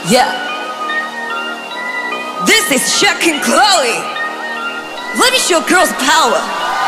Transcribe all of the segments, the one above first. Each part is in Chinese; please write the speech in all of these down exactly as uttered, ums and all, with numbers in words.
Yeah. This is Xie Keyin Chloe. Let me show girls power.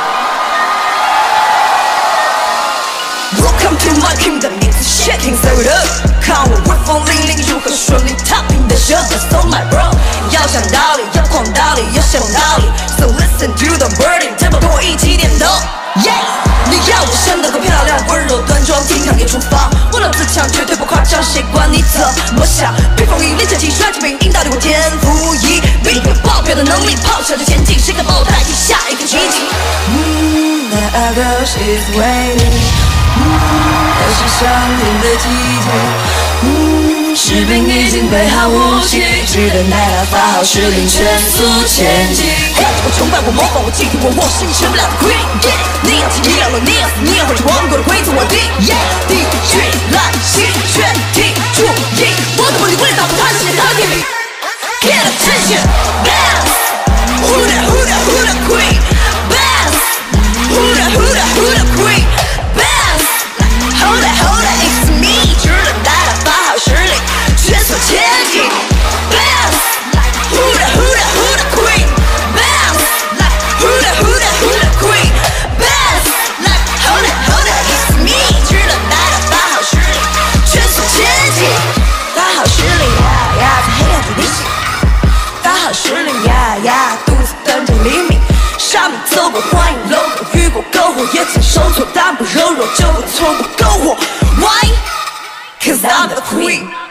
Welcome to my kingdom， 你是Xie Keyin Chloe。看我威风凛凛，如何顺利踏平的蛇子 ，So my bro。要讲道理，要狂道理，要想道理 ，So listen to the wording，tempo 跟我一起点头。Yeah， 你要我生得够漂亮，温柔端庄，经常也出发。我老自强，绝对不夸张，谁管你怎么想？披风引领着气帅气兵，引导着我天赋异禀，有爆表的能力，咆哮着前进，谁敢把我带进下一个奇迹？嗯 ，That girl she's waiting。嗯，它是上天的季节。嗯，士兵已经备好武器，只等待他发号施令，全速前进。我崇拜，我模仿，我敬佩，我我是你成不了的 queen。Yeah， 你要起，你要落，你要死，你要活着，王国的规则我定。Yeah， 地区来袭，全体注意，我的魔力为了打破他的世界，他的天命。Get attention, bounce. Who the who the who the queen? Bounce. Who the who the who the queen? Hold it, hold it, it's me， 只等待他发号施令，全速前进。Bounce, who the who the who the queen? Bounce, who the who the who the queen? Bounce, hold it, hold it, it's me， 只等待他发号施令，全速前进。发号施令呀呀，在黑暗中逆行。发号施令呀呀，独自等着黎明。上面走过欢迎 logo， 遇过篝火，也曾受挫，但不柔弱，就不错过篝火。Why? Cause I'm the queen.